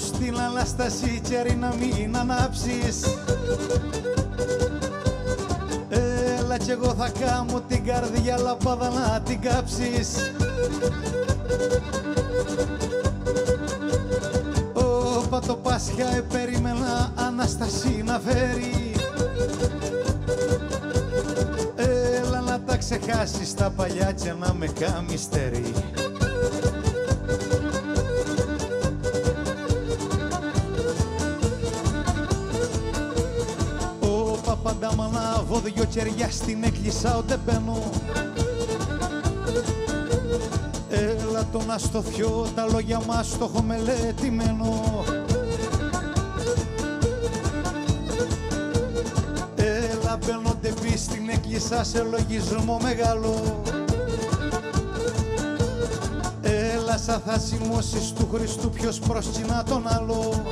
στην Αναστασία τσέρι να μην ανάψεις. Έλα κι εγώ θα κάμω την καρδιά λαμπάδα να την κάψεις. Όπα το Πάσχα περίμενα Αναστασία να φέρει. Έλα να τα ξεχάσεις τα παλιά και να με κάμει στερή. Όπα πάντα μ' ανάβω δυο κεριά στην εκκλησιά ότε μπαίνω. Έλα το να στοθιώ, τα λόγια μας το έχω μελετημένο. Έλα μπαίνονται πι στην εκκλησιά σε λογισμό μεγάλο. Έλα σαν θα σημώσεις του Χριστού ποιος προσκυνά τον άλλο.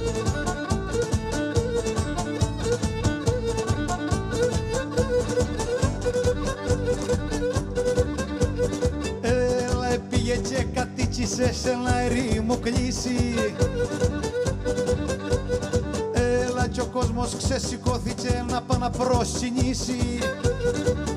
Πήγε και κατοίκησε σε ένα ερήμο κλείσει. Έλα κι ο κόσμος ξεσηκώθηκε να πάει να προσκυνήσει.